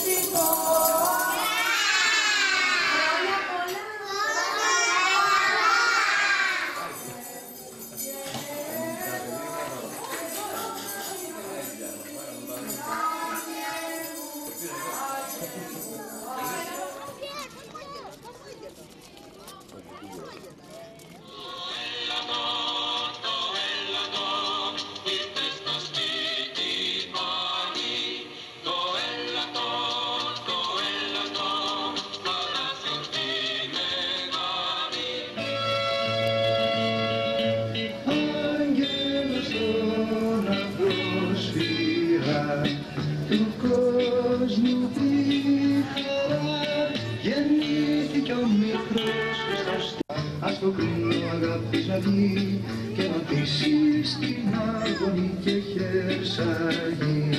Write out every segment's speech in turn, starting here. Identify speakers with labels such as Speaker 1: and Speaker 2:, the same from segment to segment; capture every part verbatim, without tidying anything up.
Speaker 1: Ας το κρύο αγάπη ζαλεί και να πείσει στην αγωνή και χερσαγεί.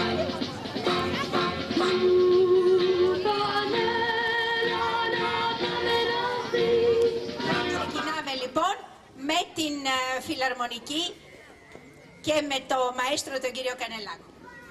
Speaker 2: Ξεκινάμε λοιπόν με την uh, φιλαρμονική και με το μαέστρο τον κύριο Κανελάκο.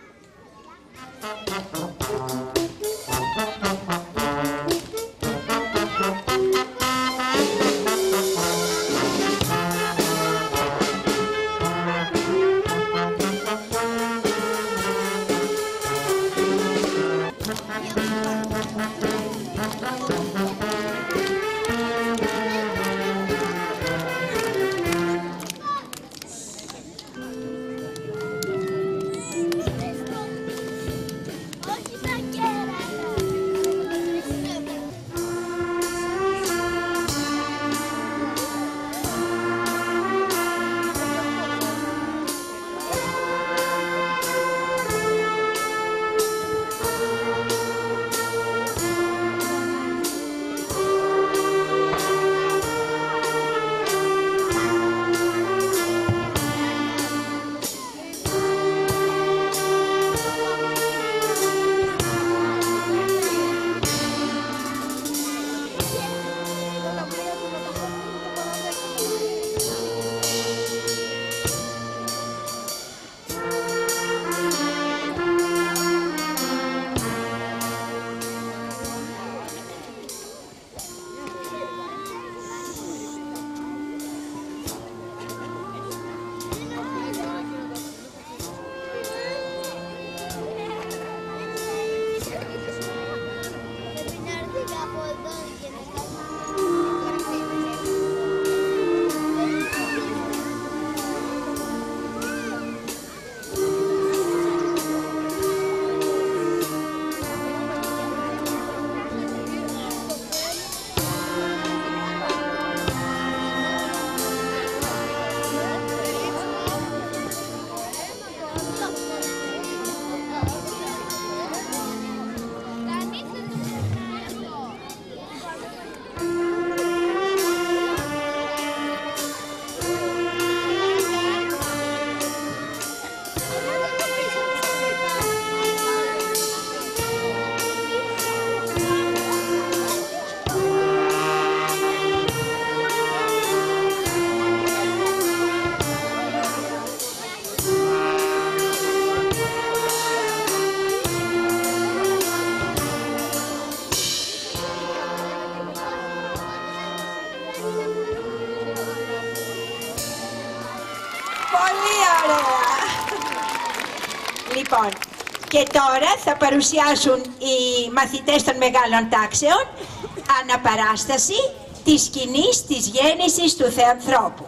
Speaker 2: Λοιπόν, και τώρα θα παρουσιάσουν οι μαθητές των μεγάλων τάξεων αναπαράσταση της σκηνής της γέννησης του Θεανθρώπου.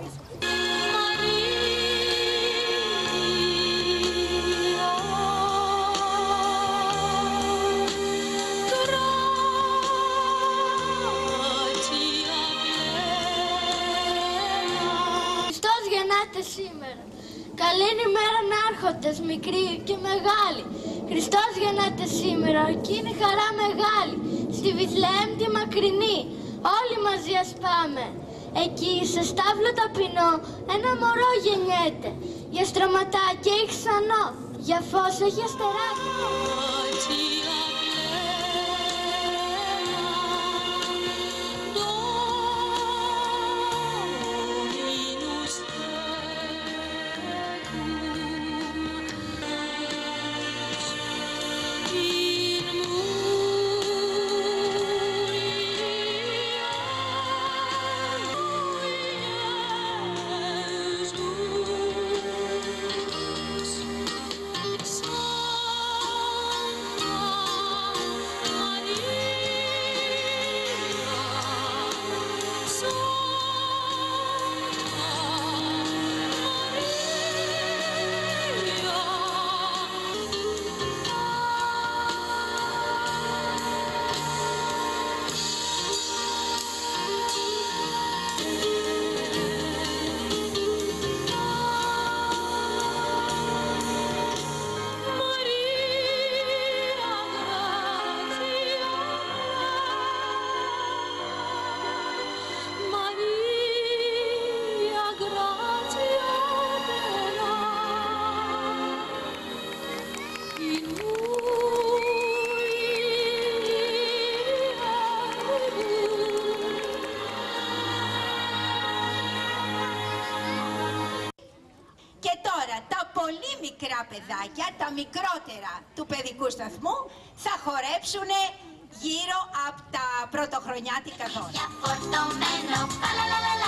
Speaker 3: Χριστός γεννάται σήμερα. Καλή ημέρα να άρχοντες, μικροί και μεγάλοι. Χριστός γεννάται σήμερα και είναι χαρά μεγάλη. Στη Βιθλεέμ τη μακρινή, όλοι μαζί ας πάμε. Εκεί σε στάβλο ταπεινό ένα μωρό γεννιέται. Για στρωματάκια έχει ξανό, για φως έχει αστεράκι.
Speaker 2: παιδάκια, τα μικρότερα του παιδικού σταθμού, θα χορέψουν γύρω από τα πρωτοχρονιάτικα δώρα.